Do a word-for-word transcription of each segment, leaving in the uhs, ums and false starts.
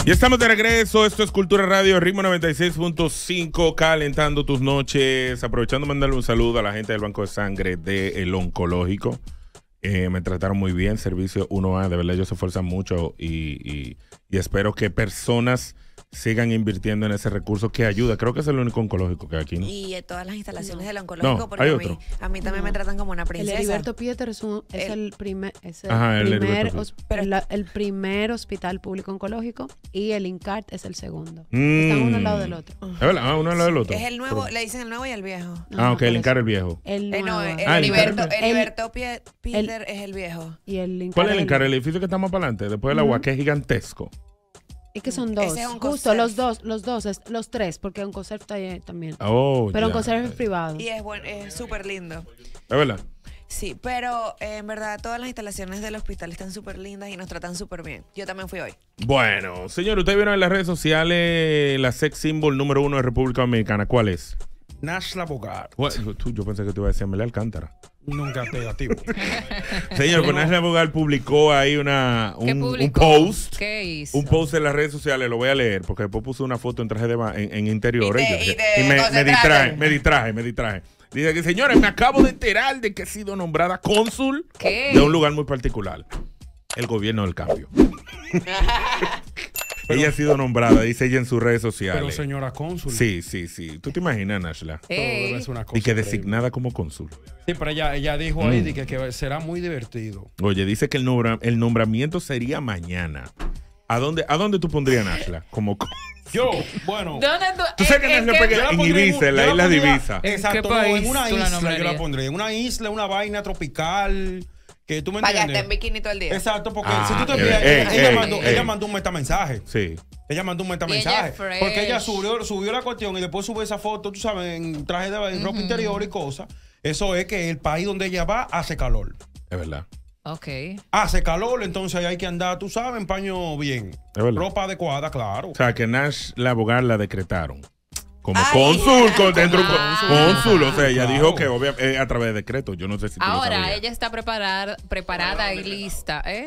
Y estamos de regreso, esto es Cultura Radio, Ritmo noventa y seis punto cinco, calentando tus noches, aprovechando mandarle un saludo a la gente del Banco de Sangre del Oncológico. Eh, me trataron muy bien, servicio uno A, de verdad ellos se esfuerzan mucho y, y, y espero que personas sigan invirtiendo en ese recurso que ayuda. Creo que es el único oncológico que hay aquí, ¿no? Y eh, todas las instalaciones no. del oncológico, no, porque hay a otro. mí, a mí también no. me tratan como una princesa. El Heriberto Pieter es, un, es el, el primer, es el Ajá, el primer, os, pero el, el primer hospital público oncológico y el INCART es el segundo. Mm. Están uno al lado del otro. ¿Es verdad? Ah, uno al lado del otro. Es el nuevo, pero... le dicen el nuevo y el viejo. Ah, ah ok, el INCART es el viejo. El nuevo. Eh, no, el, ah, Heriberto, el Heriberto Pieter es el viejo. Y el ¿Cuál es el INCART? El edificio que estamos para adelante, después del agua, uh-huh. que es gigantesco. Es que son dos. Es Justo, los dos, los dos, es, los tres, porque Oncocerf está ahí también. Oh, pero ya, Oncocerf ya. es privado. Y es bueno, es súper lindo. ¿Es verdad? Sí, pero eh, en verdad todas las instalaciones del hospital están súper lindas y nos tratan súper bien. Yo también fui hoy. Bueno, señor, ustedes vieron en las redes sociales la sex symbol número uno de República Dominicana. ¿Cuál es? Nashla Bogart. Tú, yo pensé que te iba a decir Amelia Alcántara. Nunca negativo. Señor, con Nashla Bogart publicó ahí una, un, un post. ¿Qué hizo? Un post en las redes sociales, lo voy a leer, porque después puso una foto en traje de ba en, en interior. Y, te, y, y, te y me, me distraje, me distraje, me distraje. Dice que, señores, me acabo de enterar de que he sido nombrada cónsul ¿Qué? de un lugar muy particular. El gobierno del cambio. Pero, ella ha sido nombrada, dice ella en sus redes sociales. Pero señora cónsul. Sí, sí, sí. ¿Tú te imaginas, Nashla? Hey. Y que designada como cónsul. Sí, pero ella, ella dijo mm. ahí de que, que será muy divertido. Oye, dice que el, nombra, el nombramiento sería mañana. ¿A dónde, ¿A dónde tú pondrías Nashla? Como yo, bueno. ¿Dónde tú? ¿Tú sabes que Nashla pega en Ibiza, en la isla de Ibiza? Exacto, no, en una isla yo la pondría. En una isla, una vaina tropical. Que tú me Para entiendes. que esté en bikini todo el día. Exacto, porque ah, si tú te ey, fijas, ey, ella, ella, ey, mandó, ey. ella mandó un metamensaje. Sí. Ella mandó un metamensaje. Porque ella subió, subió la cuestión y después subió esa foto, tú sabes, en traje de uh-huh. ropa interior y cosas. Eso es que el país donde ella va hace calor. Es verdad. Ok. Hace calor, entonces ahí hay que andar, tú sabes, en paño bien. Es verdad. Ropa adecuada, claro. O sea, que Nash la Bogart la decretaron. Como Ay, cónsul, con, dentro ah, cónsul. O sea, ella claro. dijo que obvia, eh, a través de decreto. Yo no sé si tú Ahora, lo sabías. ella está preparada, preparada y lista, ¿eh?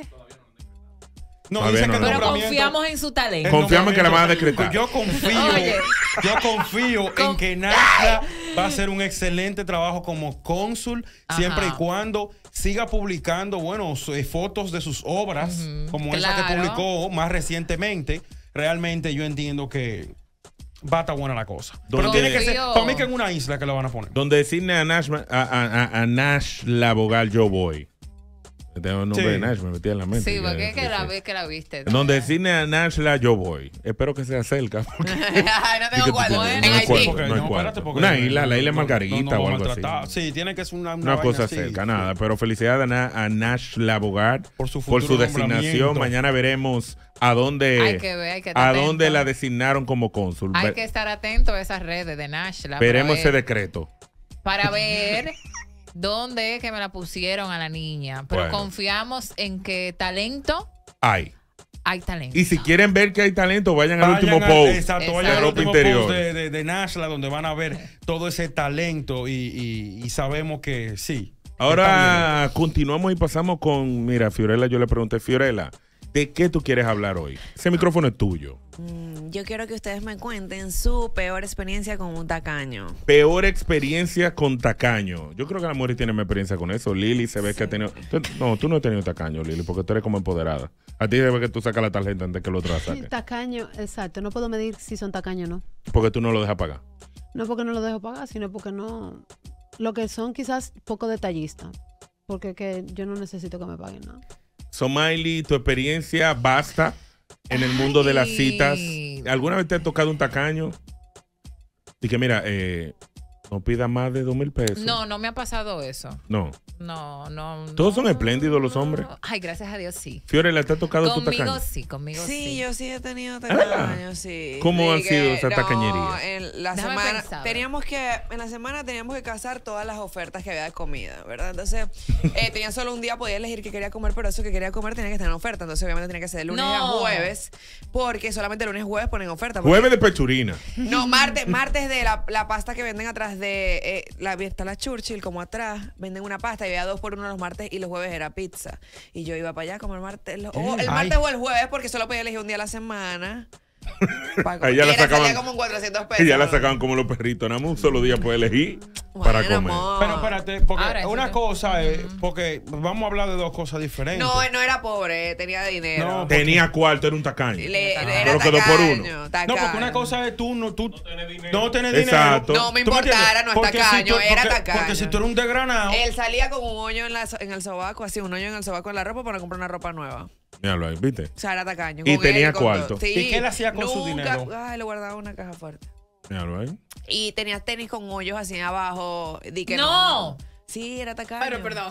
No, A dice ver, no, que el no. Pero nombramiento- confiamos en su talento. Confiamos en que la van a decretar. Yo confío, Oye. yo confío Con- en que Nashla va a hacer un excelente trabajo como cónsul, Ajá. siempre y cuando siga publicando, bueno, eh, fotos de sus obras, Ujú, como esa que claro. publicó más recientemente. Realmente yo entiendo que va a estar buena la cosa. ¿Dónde- Pero tiene que ser, Confío. para mí que en una isla que la van a poner. Donde designe a Nash, a, a, a, a Nash la Bogart, yo voy. Tengo el nombre Sí. de Nash, me metí en la mente. Sí, porque es que la sí. vez que la viste. Donde designe a Nash la yo voy. Espero que sea cerca. porque- Ay, no y que tengo tú cuarto. tienes- En no hay Haití. cuarto, Porque- no hay no, cuarto. espérate, porque Una no- isla, la isla no- Margarita no- no o va a algo así. maltratar. Sí, tiene que ser una, Una cosa vaina así, cerca, sí. nada. Pero felicidades a, Na- a Nash la Bogart Por su por su futuro designación. nombramiento. Mañana veremos a dónde, Hay que ver, hay que estar a dónde atento. la designaron como cónsul. Hay Ve- que estar atento a esas redes de Nashla. veremos para ese ver- decreto. Para ver dónde es que me la pusieron a la niña. Pero Bueno. confiamos en que talento, Hay. hay talento. Y si quieren ver que hay talento, vayan, al Vayan último al- post Exacto, Exacto. vayan de al ropa último interior. post de, de, de Nashla, donde van a ver todo ese talento y, y, y sabemos que sí. Ahora continuamos y pasamos con, mira, Fiorella, yo le pregunté, Fiorella, ¿de qué tú quieres hablar hoy? Ese micrófono es tuyo. Mm, yo quiero que ustedes me cuenten su peor experiencia con un tacaño. Peor experiencia con tacaño. Yo creo que la mujer tiene más experiencia con eso. Lili se ve Sí. que ha tenido... tú- no, tú no has tenido tacaño, Lili, porque tú eres como empoderada. A ti se ve que tú sacas la tarjeta antes que el otro la saque. Tacaño, exacto. No puedo medir si son tacaños o no. Porque tú no lo dejas pagar. No porque no lo dejo pagar, sino porque no... Lo que son quizás poco detallistas. Porque que yo no necesito que me paguen nada. Somaili, tu experiencia basta en el mundo de las Ay. citas. ¿Alguna vez te ha tocado un tacaño? Y que mira, eh, no pida más de dos mil pesos. No, no me ha pasado eso. No. No, no. Todos no, son espléndidos los hombres. Ay, gracias a Dios, sí. Fiorella, ¿te ha tocado tu Conmigo tacaño? sí, conmigo sí. Sí, yo sí he tenido ¿verdad? tacaños, sí. ¿Cómo han Sí, sido que esas no, tacañerías? En la Déjame semana pensar. teníamos que en la semana teníamos que cazar todas las ofertas que había de comida, ¿verdad? Entonces, eh, tenía solo un día, podía elegir qué quería comer, pero eso que quería comer tenía que estar en oferta. Entonces, obviamente tenía que ser de lunes No. a jueves, porque solamente lunes y jueves ponen oferta. porque- Jueves de pechurina. No, martes, martes de la, la pasta que venden atrás de eh, la, está la Churchill como atrás, venden una pasta y había dos por uno los martes y los jueves era pizza. Y yo iba para allá como el martes, lo- o el martes Ay. o el jueves porque solo podía elegir un día a la semana. Para Ahí ya la comer. Era, salía sacaban- como en cuatrocientos pesos. Y ya la sacaban como los perritos. Nada más un solo día puede elegir para Bueno, comer. amor. Pero espérate, porque Ahora, eso una yo- cosa es, porque vamos a hablar de dos cosas diferentes. No, él no era pobre, tenía dinero. No, Tenía cuarto, era un tacaño. Le, le era Pero quedó por uno. tacaño, No, tacaño. porque una cosa es tú no, tú no tener dinero. No tener Exacto. dinero. No me ¿Tú me importara, entiendes? no es Porque si tacaño, tú- era porque- tacaño. Porque si tú eres un desgranado. Él salía con un hoyo en, la, en el sobaco, así, un hoyo en el sobaco en la ropa para comprar una ropa nueva. Míralo ahí, ¿viste? O sea, era tacaño. Y con tenía él con cuarto. todo. Sí, ¿Y qué él hacía con su nunca- dinero? Ay, le guardaba una caja fuerte. Míralo ahí. Y tenía tenis con hoyos así abajo. Di que No. no. Sí, era tacaño. Pero perdón.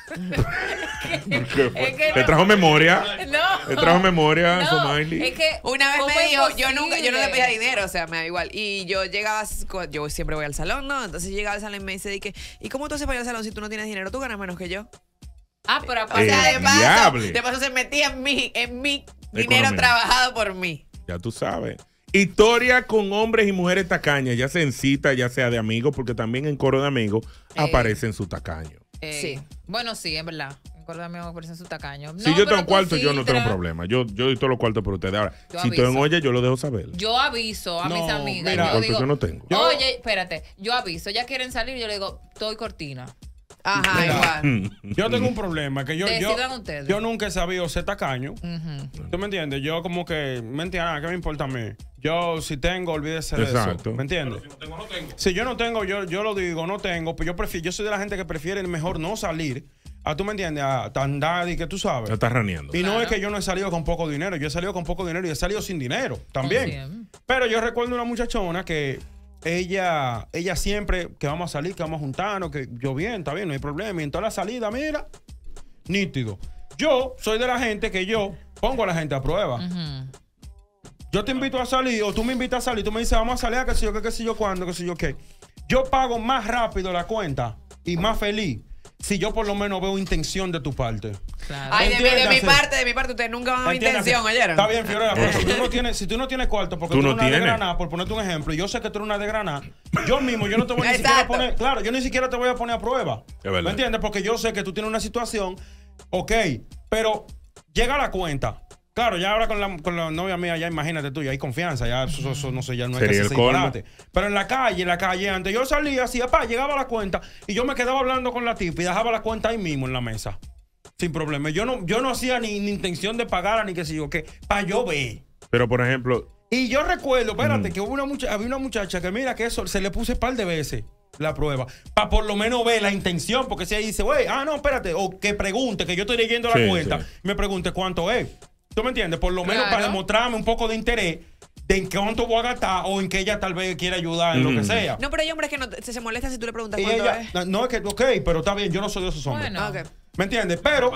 ¿Qué fue? Es que ¿Le no. trajo memoria? No. ¿Le trajo memoria, No, Somaili? es que Una vez ¿cómo me es dijo, yo nunca, yo no le posible? pedía dinero, o sea, me da igual. Y yo llegaba, yo siempre voy al salón, ¿no? Entonces llegaba al salón y me dice, di que, ¿y cómo tú haces para ir al salón si tú no tienes dinero? Tú ganas menos que yo. Ah, pero O aparte sea, Eh, de paso, diable. de paso se metía en mi, en mi dinero Economía. trabajado por mí. Ya tú sabes. Historia con hombres y mujeres tacañas, ya sea en cita, ya sea de amigos, porque también en coro de amigos Eh. aparecen sus tacaños. Eh, Sí. Bueno, sí, es verdad. Me acuerdo de mi amigo que parece su tacaño. Si No, yo pero tengo tú cuarto, yo no tengo filtras. problema. Yo, yo doy todos los cuartos por ustedes. Ahora, Yo si estoy en aviso. olla, yo lo dejo saber. Yo aviso a No, mis amigas. mira, yo Porque digo, yo no tengo. Yo- oye, espérate, yo aviso, ya quieren salir, yo le digo, estoy cortina. Ajá, Mira. igual. Yo tengo un problema, que yo, yo, Decidan ustedes. yo nunca he sabido ser tacaño. Ujú. ¿Tú me entiendes? Yo como que, me entiendes, ah, ¿qué me importa a mí? Yo si tengo, olvídese de Exacto. eso. ¿Me entiendes? Si yo no tengo, yo, yo lo digo, no tengo, pues yo prefiero, yo soy de la gente que prefiere mejor no salir. A tú me entiendes, a andar y que tú sabes. Ya estás raneando. Y no Claro. es que yo no he salido con poco dinero, yo he salido con poco dinero y he salido sin dinero también. Con cien. Pero yo recuerdo una muchachona que ella, ella siempre que vamos a salir, que vamos a juntarnos, que yo bien, está bien, no hay problema. Y en toda la salida, mira, nítido. Yo soy de la gente que yo pongo a la gente a prueba. Ujú. Yo te invito a salir o tú me invitas a salir, tú me dices, vamos a salir a qué sé yo, qué, qué sé yo, cuándo, qué sé yo, qué. Yo pago más rápido la cuenta y más feliz si yo por lo menos veo intención de tu parte. Claro. Ay, de mi, de mi Entiéndase. parte, de mi parte, ustedes nunca van a ver Entiéndase. intención, ¿oyeron? Está bien, Fiorella, pero si tú no tienes, si tú no tienes cuarto, porque Tú tú, no eres una de tienes. Granada, por ponerte un ejemplo, y yo sé que tú eres una de Granada, yo mismo, yo no te voy ni siquiera a Exacto. poner, claro, yo ni siquiera te voy a poner a prueba. Es verdad. ¿Me entiendes? Porque yo sé que tú tienes una situación, ok, pero llega la cuenta. Claro, ya ahora con la, con la novia mía, ya imagínate tú, ya hay confianza, ya eso, eso no sé, ya no hay Sería que el hacer colmo. disparate. Pero en la calle, en la calle, antes yo salía así, apá, llegaba la cuenta y yo me quedaba hablando con la tipa y dejaba la cuenta ahí mismo en la mesa. Sin problema. Yo no, yo no hacía ni, ni intención de pagar ni qué sé yo qué, para yo ver. Pero, por ejemplo, Y yo recuerdo, espérate, Mm. que hubo una mucha, había una muchacha que mira que eso se le puse un par de veces la prueba, para por lo menos ver la intención, porque si ahí dice, güey, ah, no, espérate, o que pregunte, que yo estoy leyendo la Sí, cuenta, sí. me pregunte cuánto es. ¿Tú me entiendes? Por lo menos Claro. para demostrarme un poco de interés de en cuánto voy a gastar o en que ella tal vez quiera ayudar en lo Mm. que sea. No, pero hay hombres que no, se, se molestan si tú le preguntas Y cuánto ella, es. no, no es que, ok, pero está bien, yo no soy de esos hombres. Bueno. Ah, ok. ¿Me entiendes? Pero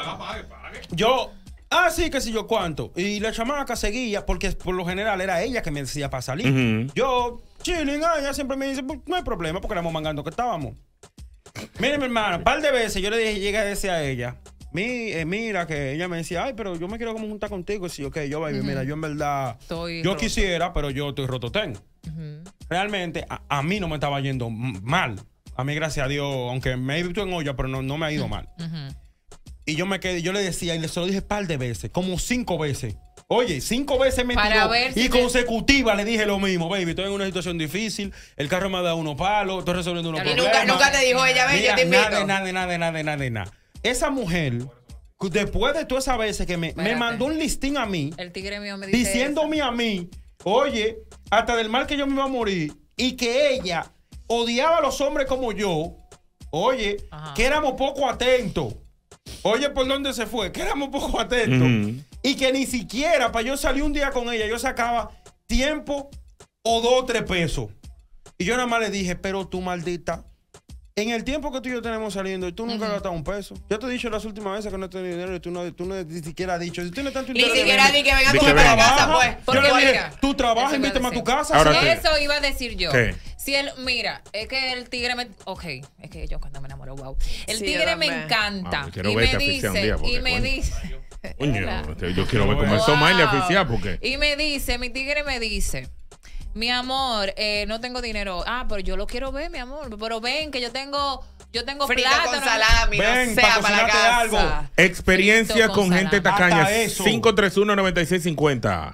yo, ah, sí, que sé yo cuánto. Y la chamaca seguía, porque por lo general era ella que me decía para salir. Ujú. Yo, chilling, ah, ella siempre me dice, pues, no hay problema, porque éramos mangando que estábamos. Mire, mi hermana, un par de veces yo le dije, llegué a decir a ella, mi, eh, mira, que ella me decía, ay, pero yo me quiero como juntar contigo. Y sí, ok, yo, baby, mira, yo en verdad, Estoy yo roto. quisiera, pero yo estoy roto ten. Ujú. Realmente, a, a mí no me estaba yendo m- mal. A mí, gracias a Dios, aunque me he visto en olla, pero no, no me ha ido mal. Ujú. Y yo me quedé, yo le decía, y le se lo dije un par de veces, como cinco veces. Oye, cinco veces me Para tiró. ver si Y te- consecutiva le dije lo mismo, baby, estoy en una situación difícil, el carro me ha dado unos palos, estoy resolviendo unos Y Y problemas. nunca, nunca te dijo ella, ven, yo Mira, te invito. nada, nada, nada, nada, nada, nada. Esa mujer, después de todas esas veces que me, me Espérate. mandó un listín a mí, El tigre mío me dice diciéndome a mí, oye, hasta del mal que yo me iba a morir, y que ella odiaba a los hombres como yo, oye, Ajá. que éramos poco atentos. Oye, ¿por dónde se fue? Que éramos poco atentos. Ujú. Y que ni siquiera para yo salir un día con ella, yo sacaba tiempo o dos o tres pesos. Y yo nada más le dije, pero tú maldita, en el tiempo que tú y yo tenemos saliendo, tú nunca has gastado un peso. Yo te he dicho las últimas veces que no he tenido dinero y tú no, tú no ni siquiera has dicho. Si tienes tanto Ni interés de siquiera venir, di que venga a Di que comer para la venga. casa, trabaja. pues. Yo Porque le dije, oiga. tú trabajas, Eso iba a invítame a tu decir. casa. Ahora ¿sí? te- Eso iba a decir yo. ¿Qué? Si él, mira, es que el tigre me. Ok, es que yo cuando me enamoro, wow. El Sí, tigre yo me también. encanta. Ah, quiero y verte me aficiar un dice, día, porque, y me coño. dice. Coño, ¿Verdad? yo quiero ver cómo Wow. eso más le aficiar porque. Y me dice, mi tigre me dice, mi amor, eh, no tengo dinero. Ah, pero yo lo quiero ver, mi amor. Pero ven que yo tengo, yo tengo Frito plátano. con salami, Ven, no pa' sea para la cocinarte casa. algo. Experiencia Frito con con gente salami. tacaña. Hasta eso. cinco tres uno, nueve seis cinco cero.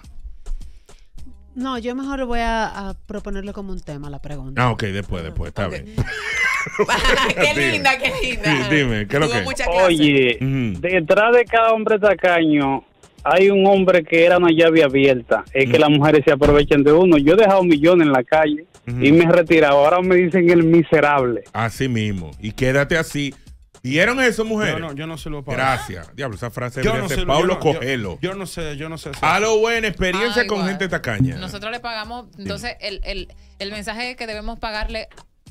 No, yo mejor voy a, a proponerle como un tema la pregunta. Ah, ok, después, después, está Ok. bien. Qué Dime. linda, qué linda. Sí, dime, ¿qué es lo Tuvo que? mucha clase. Oye, Ujú. detrás de cada hombre tacaño hay un hombre que era una llave abierta. Es que Ujú. las mujeres se aprovechan de uno. Yo he dejado millones en la calle Ujú. y me he retirado. Ahora me dicen el miserable. Así mismo. Y quédate así. ¿Vieron eso, mujeres? Yo no, yo no se lo pago. Gracias. Diablo, esa frase Yo debería no ser sé. Paulo yo no- yo- Coelho. Yo, no sé, yo no sé. hacer A eso. lo bueno, experiencia Ah, con igual. gente tacaña. Nosotros le pagamos, entonces el, el, el mensaje es que debemos pagarle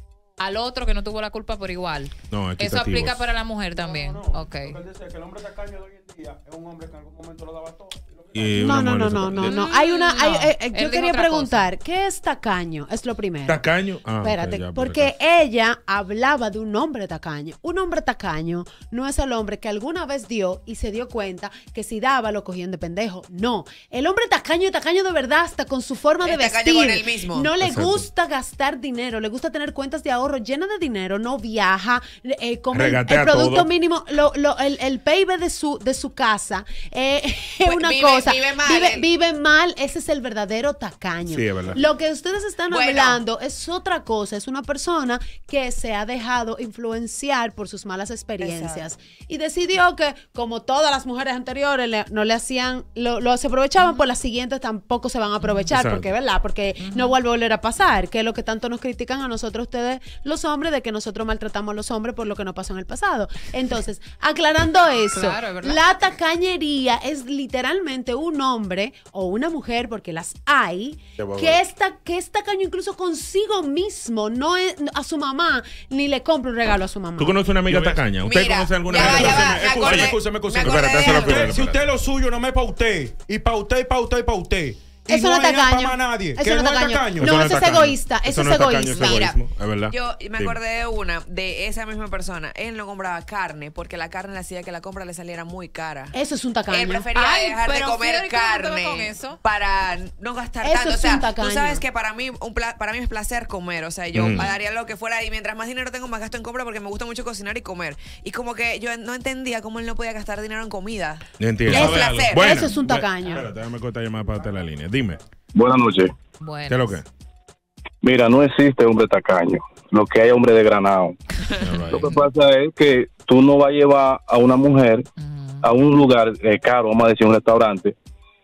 al otro que no tuvo la culpa por igual. No, Eso equitativos. aplica para la mujer también. No, no, no. Ok. Lo que él decía, que el hombre tacaño de hoy en día es un hombre que en algún momento lo daba todo. y lo Y No, una no, mujer no, se- no, no, no. Mm, Hay una, hay- no. eh, eh, Él yo dijo quería otra preguntar, ¿qué es tacaño? Es lo primero. ¿Tacaño? Ah, ok, Espérate, ya, porque ella hablaba de un hombre tacaño. Un hombre tacaño no es el hombre que alguna vez dio y se dio cuenta que si daba lo cogían de pendejo. No, el hombre tacaño y tacaño de verdad hasta con su forma de Es tacaño vestir. con él mismo. No le Exacto. gusta gastar dinero, le gusta tener cuentas de ahorro llenas de dinero, no viaja, eh, come el, Regatea el producto todo. mínimo, lo, lo- el, el P I B de su, de su casa eh, es Pues una vive- cosa. vive mal, Vive, él. vive mal, ese es el verdadero tacaño. Sí, es verdad. Lo que ustedes están Bueno. hablando es otra cosa, es una persona que se ha dejado influenciar por sus malas experiencias y decidió que como todas las mujeres anteriores le- no le hacían, lo, lo- se aprovechaban, pues las siguientes tampoco se van a aprovechar, Exacto. porque verdad, porque no vuelve a volver a pasar, que es lo que tanto nos critican a nosotros ustedes los hombres, de que nosotros maltratamos a los hombres por lo que nos pasó en el pasado. Entonces, aclarando eso, Claro, es verdad. la tacañería es literalmente un hombre o una mujer, porque las hay, Qué bárbaro. que esta, que es tacaño incluso consigo mismo, no es a su mamá, ni le compra un regalo a su mamá. ¿Tú conoces una amiga Yo veo- tacaña? ¿Usted Mira, conoce alguna ya va, amiga ya va, tacaña? me Escúchame, acordé- escúchame, escúchame. me acordé Espérate, de hazlo, algo. espérate, Si usted espérate. lo suyo no me es para usted, y para usted, y para usted, y para usted. Y Eso no es hay nada tacaño. para más nadie. Eso que no es no es tacaño. tacaño. No, Eso eso es tacaño. egoísta, eso no es tacaño, egoísta. Eso es Mira, egoísmo, es verdad. Yo me Dime. acordé de una, de esa misma persona. Él no compraba carne porque la carne le hacía que la compra le saliera muy cara. Eso es un Él tacaño. prefería Ay, dejar de pero comer Fiori, ¿cómo te va carne con eso? para no gastar Eso tanto. es O sea, un tacaño. tú sabes que para mí un pla- para mí es placer comer. O sea, yo Mm. pagaría lo que fuera y mientras más dinero tengo, más gasto en compra porque me gusta mucho cocinar y comer. Y como que yo no entendía cómo él no podía gastar dinero en comida. Entiendo. Es placer. Bueno, Eso es un bueno, tacaño. Espérate, déjame cortar llamada para la línea. Dime, Buenas noches. Bueno. ¿qué es lo que? Mira, no existe hombre tacaño. Lo que hay hombre de granado. Lo que pasa es que tú no vas a llevar a una mujer a un lugar eh, caro, vamos a decir un restaurante,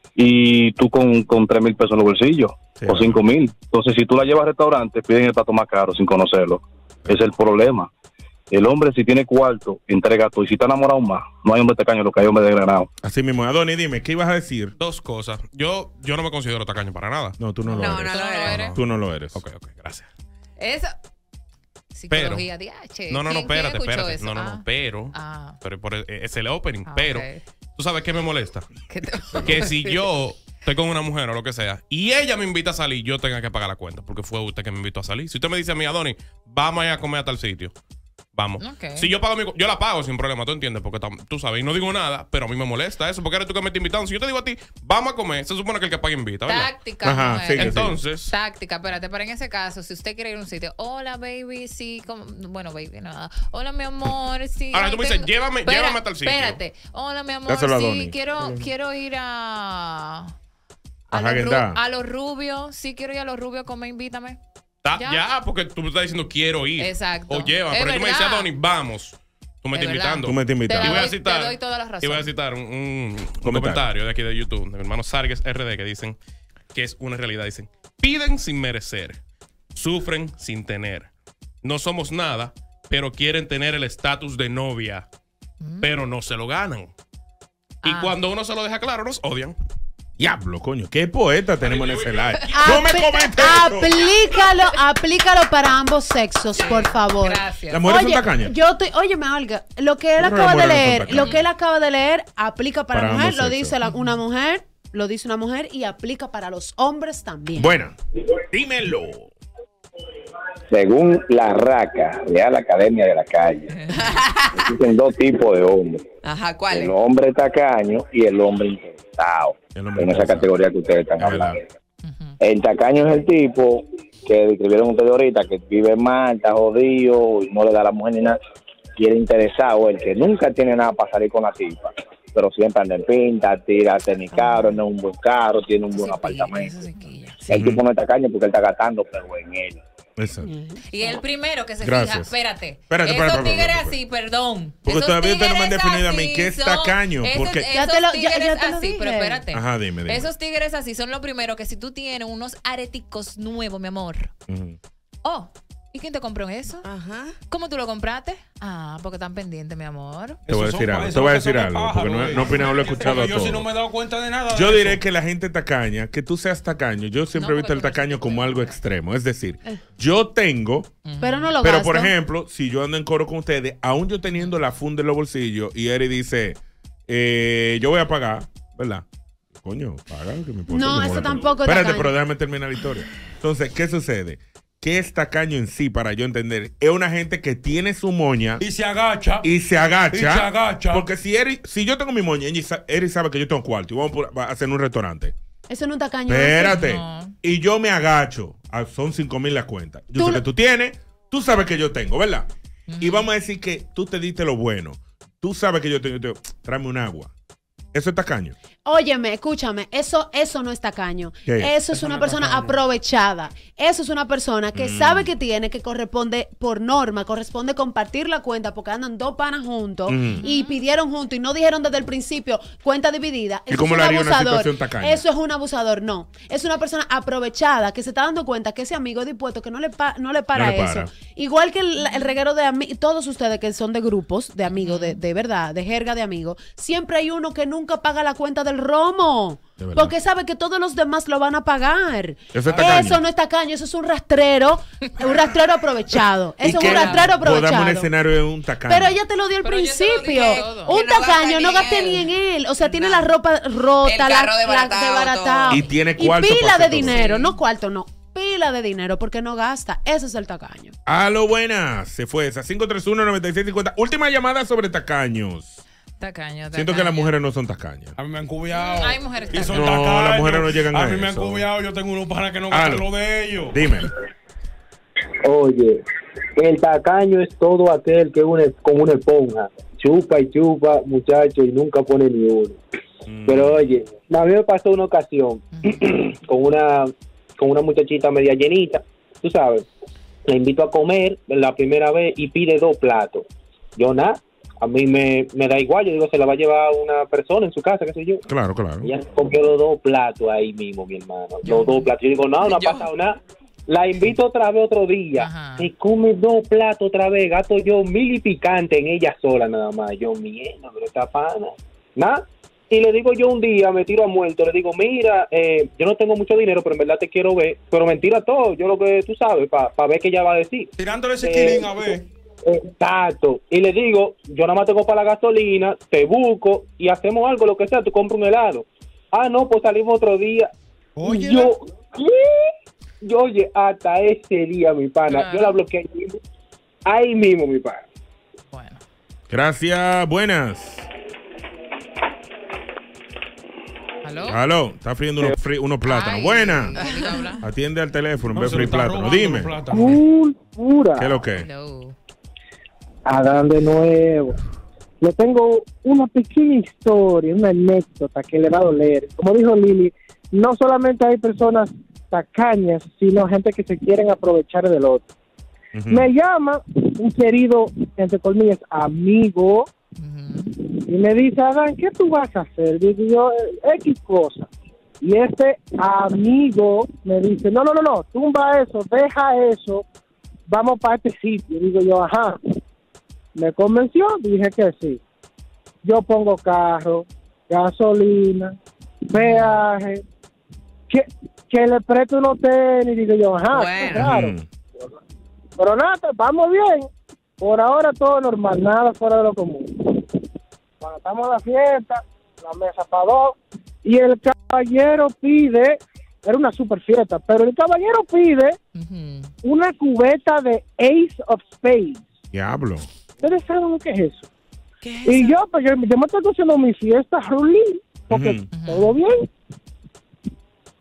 y tú con, con tres mil pesos en los bolsillos, Sí, o cinco mil. Entonces, si tú la llevas al restaurante, piden el plato más caro sin conocerlo. Ese es el problema. El hombre, si tiene cuarto, entrega todo. Y si está enamorado más, no hay hombre tacaño, lo que hay hombre de granado. Así mismo. Adonis, dime, ¿qué ibas a decir? Dos cosas. Yo, yo no me considero tacaño para nada. No, tú no lo No, eres. no lo Tú no lo eres. eres. Tú no lo eres. Ok, ok, gracias. Eso. Psicología, D H. No, no, no, ¿Quién- quién espérate, escuchó espérate. eso? No, no, Ah. no, pero, Ah. pero por, es el opening, Ah, pero, ok. ¿tú sabes qué me molesta? ¿Qué te- Que si yo estoy con una mujer o lo que sea, y ella me invita a salir, yo tenga que pagar la cuenta, porque fue usted que me invitó a salir. Si usted me dice a mí, Adonis, vamos a ir a comer a tal sitio, vamos. Ok. Si yo pago mi, yo la pago sin problema, tú entiendes, porque tam- tú sabes, y no digo nada, pero a mí me molesta eso, porque eres tú que me estás invitando. Si yo te digo a ti, vamos a comer, se supone que el que paga invita, ¿verdad? Táctica. Ajá, mujer. sigue, Entonces, Táctica, espérate, pero en ese caso, si usted quiere ir a un sitio, hola baby, sí, como- bueno baby, nada, hola mi amor, sí. Ahora ay, tú me dices, tengo- llévame- Espera, llévame a tal sitio. Espérate, hola mi amor, Dáselo a sí, Donny. quiero, quiero ir a... A A los, ru- Häagen-Dazs. a los rubios, sí quiero ir a los rubios a comer, invítame. ta- Ya. ya. porque tú me estás diciendo quiero ir. Exacto. O lleva, Es pero tú me dices, verdad. Adonis, vamos. Tú me Es estás verdad. invitando. Tú me estás Te, invitando. la Y voy a doy, citar- te doy todas las Y voy a razones. citar un, un- un Comentario. comentario de aquí de YouTube, de mi hermano Sargues R D, que dicen que es una realidad. Dicen, piden sin merecer, sufren sin tener. No somos nada, pero quieren tener el estatus de novia, pero no se lo ganan. Y Ah. cuando uno se lo deja claro, nos odian. Diablo, coño. ¿Qué poeta tenemos en ese live? No me Apl- comentes eso. aplícalo, aplícalo para ambos sexos, por favor. Gracias. Las mujeres Oye, son tacañas. yo estoy, óyeme, Olga, lo que él Yo creo que acaba las de mujeres no son leer, tacañas. lo que él acaba de leer aplica para, Para la mujer, ambos lo sexos. dice la- una mujer, lo dice una mujer y aplica para los hombres también. Buena. Dímelo. Según la RACA, Real Academia de la Calle, existen dos tipos de hombres. Ajá, ¿cuál es? El hombre tacaño y el hombre interesado. El hombre En esa interesado. categoría que ustedes están Es verdad. hablando. Ujú. El tacaño es el tipo que describieron ustedes ahorita, que vive mal, está jodido, y no le da a la mujer ni nada. Y el interesado, el que nunca tiene nada para salir con la tipa, pero siempre anda en pinta, tira tenis caro, no es un buen carro, tiene un buen apartamento. El tipo no es tacaño porque él está gastando, pero en él. Exacto. Y el primero que se Gracias. fija, espérate. Espérate, esos espérate, tigres espérate, así, perdón. Porque Esos todavía ustedes no me han tigres definido a mí así qué es son- tacaño, esos- porque- Esos Ya te lo- ya- tigres ya te lo así, dije. pero espérate. Ajá, dime, dime. Esos tigres así son lo primero que si tú tienes unos areticos nuevos, mi amor. Ujú. Oh, ¿y quién te compró eso? Ajá. ¿Cómo tú lo compraste? Ah, porque están pendientes, mi amor. Te voy a Esos decir son- algo, te esos voy a que son decir de algo, pájaro, porque no, eh. no he opinado, lo he escuchado Porque yo todo. sí no me he dado cuenta de nada. Yo de diré eso. que la gente tacaña, que tú seas tacaño, yo siempre No, he visto porque el tú no tacaño eres como tacaño. algo extremo. Es decir, yo tengo, Pero no lo pero gasto. por ejemplo, si yo ando en coro con ustedes, aún yo teniendo la funda en los bolsillos y Eri dice, eh, yo voy a pagar, ¿verdad? Coño, paga, que me importa, No, me eso molesta. tampoco es Espérate, tacaño. pero déjame terminar la historia. Entonces, ¿qué sucede? ¿Qué es tacaño en sí para yo entender? Es una gente que tiene su moña Y se agacha. y se agacha. Y se agacha. Porque si Eri, si yo tengo mi moña, Eri sa- Eri sabe que yo tengo cuarto y vamos por- a hacer un restaurante. Eso no es tacaño. Espérate. No. Y yo me agacho. Ah, son cinco mil la cuenta. Yo Tú sé no- que tú tienes, tú sabes que yo tengo, ¿verdad? Y vamos a decir que tú te diste lo bueno. Tú sabes que yo tengo. Yo te- tráeme un agua. Eso es tacaño. Óyeme, escúchame, eso, eso no es tacaño. ¿Qué? Eso es Eso una no es persona tacaño. aprovechada. Eso es una persona Mm. que sabe que tiene, que corresponde por norma, corresponde compartir la cuenta porque andan dos panas juntos Mm. y pidieron juntos y no dijeron desde el principio cuenta dividida. ¿Y Eso cómo es le un haría una abusador. situación tacaña? Eso es un abusador, no. Es una persona aprovechada que se está dando cuenta que ese amigo es dispuesto, que no le, pa- no le para No le eso. para. Igual que el, el reguero de amigos, todos ustedes que son de grupos, de amigos, de, de verdad, de jerga de amigos, siempre hay uno que nunca paga la cuenta del romo. De verdad. Porque sabe que todos los demás lo van a pagar. Eso es tacaño. Eso no es tacaño, eso es un rastrero, un rastrero aprovechado. Y Eso es que un rastrero podamos un aprovechado. escenario de un tacaño. Pero ella te lo dio al Pero yo te lo principio. dije todo. Un Que no gasta tacaño ni no en gaste él. ni en él. O sea, tiene Nada. la ropa rota, El la, carro la- desbaratado, desbaratado. todo. Y tiene cuarto para pila hacer de todo. dinero, Sí. no cuarto, no. Pila de dinero porque no gasta. Ese es el tacaño. A lo buenas. Se fue esa. cinco tres uno, nueve seis cinco cero. Última llamada sobre tacaños. Tacaño, tacaño. Siento que las mujeres no son tacañas. A mí me han cubiado. Hay mujeres Y son No, tacaños. las mujeres no llegan a A mí me han eso. cubiado. Yo tengo unos para que no Aló. gastan lo de ellos. Dime. Oye, el tacaño es todo aquel que une con una esponja. Chupa y chupa, muchacho, y nunca pone ni uno. Mm. Pero oye, a mí me pasó una ocasión con una con una muchachita media llenita, tú sabes. La invito a comer la primera vez y pide dos platos. Yo nada, a mí me, me da igual, yo digo, se la va a llevar una persona en su casa, qué sé yo. Claro, claro. Ella comió los dos platos ahí mismo, mi hermano. Los dos platos. Yo digo, no, no ha Yo. pasado nada. La invito otra vez otro día. Ajá. Se come dos platos otra vez. Gasto yo mil y picante en ella sola nada más. Yo, mierda, pero esta pana. Nada. Y le digo yo un día, me tiro a muerto, le digo, mira, eh, yo no tengo mucho dinero, pero en verdad te quiero ver. Pero mentira todo, yo lo que tú sabes, para ver qué ella va a decir. Tirándole ese Eh, kilín a ver. Exacto. Y le digo, yo nada más tengo para la gasolina, te busco y hacemos algo, lo que sea, tú compras un helado. Ah, no, pues salimos otro día. Oye, Y yo, ¿qué? Yo, oye, hasta ese día, mi pana, Claro. yo la bloqueé ahí mismo, ahí mismo, mi pana. Bueno. Gracias. Buenas. ¿Aló? Aló. Está friendo unos, fri- unos plátanos. Ay, Buenas. ¿quién habla? Atiende al teléfono en no, vez se de lo free está plátano. robando Dime. los plátanos. Cultura. ¿Qué es lo que? Hello. Adán de nuevo. Le tengo una pequeña historia, una anécdota que le va a doler. Como dijo Lili, no solamente hay personas tacañas, sino gente que se quieren aprovechar del otro. Ujú. Me llama un querido, entre comillas, amigo, Ujú. y me dice, Adán, ¿qué tú vas a hacer? Digo yo, "Eh, X cosa. Y este amigo me dice, no, no, no, no, tumba eso, deja eso, vamos para este sitio. Digo yo, ajá. Me convenció, dije que sí. Yo pongo carro, gasolina, peaje, que, que le presto unos tenis, digo yo, ajá, Bueno. claro. Ujú. Pero nada, vamos bien. Por ahora todo normal, nada fuera de lo común. Cuando estamos en la fiesta, la mesa para dos, y el caballero pide, era una super fiesta, pero el caballero pide Ujú. una cubeta de Ace of Spades. Diablo. ¿Ustedes saben lo que es eso? ¿Qué es Y eso? yo, pues yo, yo me estoy haciendo mi fiesta, Rulín, porque Ujú. todo bien.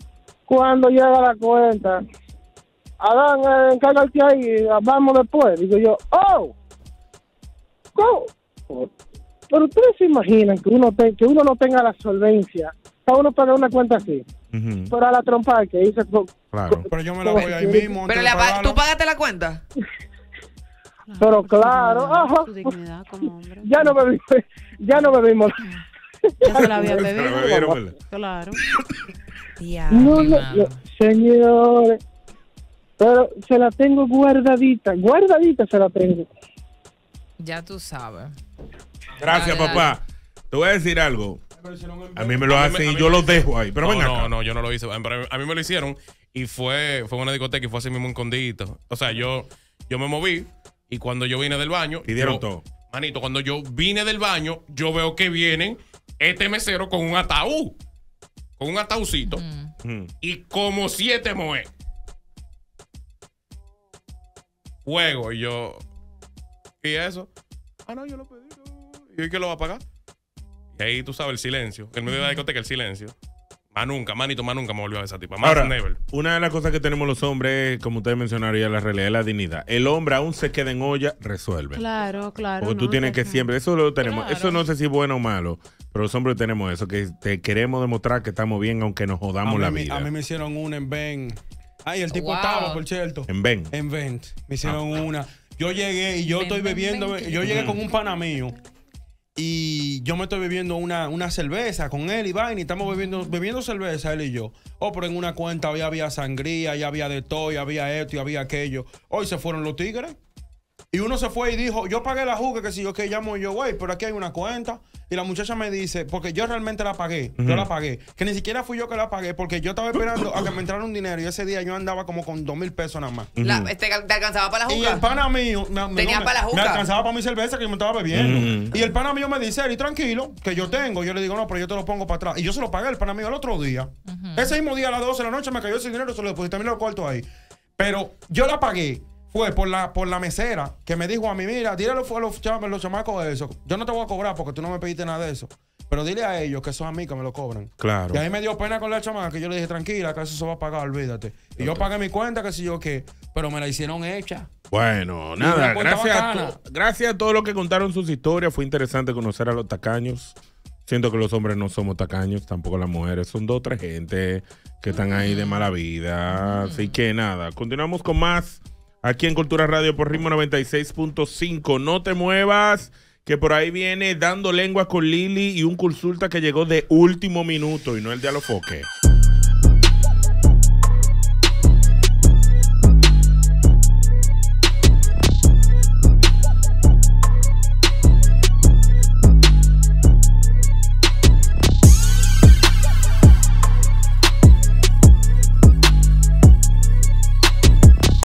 Cuando llega la cuenta, Adán, eh, encárgate ahí, vamos después. Digo yo, oh, ¿cómo? Pero ustedes se imaginan que uno, te, que uno no tenga la solvencia para uno pagar una cuenta así. Uh-huh. Pero a la trompa que dice... Claro. Pero yo me la voy ahí mismo. Pero la, ¿tú pagaste la cuenta? Pero claro, ajá. Tu dignidad como hombre. Ya no bebimos. Ya no bebimos. Ya se la había bebido. Claro. No, no, no, señores. Pero se la tengo guardadita. Guardadita se la tengo. Ya tú sabes. Gracias, dale, papá. Dale. Te voy a decir algo. A mí me lo hacen y yo lo dejo ahí. Pero no, venga no, acá. no, yo no lo hice. Pero a mí me lo hicieron y fue, fue una discoteca y fue así mismo un condito. O sea, yo, yo me moví y cuando yo vine del baño. Pidieron yo, todo. Manito, cuando yo vine del baño, yo veo que vienen este mesero con un ataúd. Con un ataúdcito. Mm. Y como siete moe. Juego. Y yo. ¿Y eso? Ah, no, yo lo pedí. No. ¿Y quién lo va a pagar? Y ahí tú sabes el silencio. En medio de la discoteca el silencio. Más nunca, manito, más nunca me volvió a esa tipa. Más Ahora, never. Una de las cosas que tenemos los hombres, como ustedes mencionaron ya, la realidad es la dignidad. El hombre aún se queda en olla, resuelve. Claro, claro. Porque tú no, tienes que no. siempre, eso lo tenemos. Claro. Eso no sé si es bueno o malo, pero los hombres tenemos eso, que te queremos demostrar que estamos bien aunque nos jodamos a la mí, vida. A mí me hicieron una en Ben. Ay, el tipo Wow. estaba, por cierto. En Ben. En Ben. Me hicieron Ah. una. Yo llegué y yo Ben, estoy ben, bebiendo. ben. Yo llegué con un pana mío. Y yo me estoy bebiendo una, una cerveza con él y vaina. Y estamos bebiendo, bebiendo cerveza, él y yo. Oh, pero en una cuenta había, había sangría, ya había de todo, ya había esto y había aquello. Hoy se fueron los tigres. Y uno se fue y dijo, yo pagué la juca, que si yo que llamo yo, güey, pero aquí hay una cuenta. Y la muchacha me dice, porque yo realmente la pagué, uh-huh. yo la pagué. Que ni siquiera fui yo que la pagué, porque yo estaba esperando a que me entrara un dinero. Y ese día yo andaba como con dos mil pesos nada más. Uh-huh. La, te, ¿Te alcanzaba para la juca? Y el pana mío... Me, ¿Tenía me, para la juca? Me alcanzaba para mi cerveza que yo me estaba bebiendo. Uh-huh. Y el pana mío me dice, Eri, tranquilo, que yo tengo. Yo le digo, no, pero yo te lo pongo para atrás. Y yo se lo pagué el pana mío el otro día. Uh-huh. Ese mismo día a las doce de la noche me cayó ese dinero, se lo deposité, también lo corto ahí. Pero yo la pagué. Fue por la, por la mesera que me dijo a mí, mira, dile a los, a los, cham- los chamacos eso. Yo no te voy a cobrar porque tú no me pediste nada de eso. Pero dile a ellos que eso es a mí que me lo cobran. Claro. Y ahí me dio pena con la chamaca que yo le dije, tranquila, que eso se va a pagar, olvídate. Y okay. yo pagué mi cuenta, que si yo qué, pero me la hicieron hecha. Bueno, nada, gracias a, to- gracias a todos los que contaron sus historias. Fue interesante conocer a los tacaños. Siento que los hombres no somos tacaños, tampoco las mujeres. Son dos o tres gente que están ahí de mala vida. Así que nada, continuamos con más aquí en Cultura Radio por Ritmo noventa y seis punto cinco. No te muevas, que por ahí viene Dando Lengua con Lili y un consulta que llegó de último minuto y no el de Alofoque.